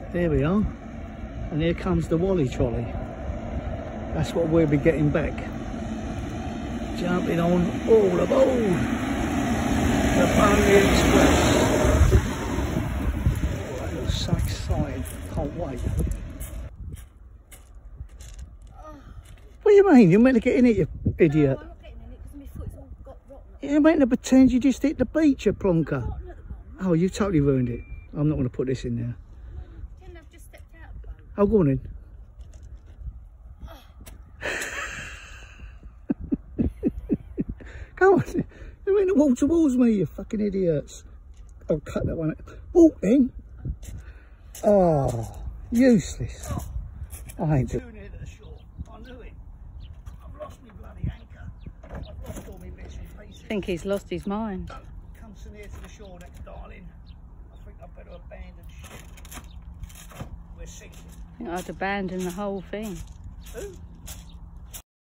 There we are. And here comes the Wally trolley. That's what we'll be getting back. Jumping on all aboard the Pangels Express. Oh, that looks so exciting. Can't wait. What do you mean? You're meant to get in it, you idiot. No, I'm not getting in it because my foot's all got rotten. You're meant to pretend you just hit the beach, you plonker. Oh, you totally ruined it. I'm not going to put this in there. Didn't I've just stepped out of the boat? Oh, go on in. Come on, you're meant to walk towards me, you fucking idiots. I'll cut that one out. Walk then. Oh, useless. I ain't doing it at the shore. I knew it. I've lost my bloody anchor. I've lost all my bits and pieces. I think he's lost his mind. Come so near to the shore next, darling. I think I'd better abandon ship. We're sinking. I think I'd abandon the whole thing. Who?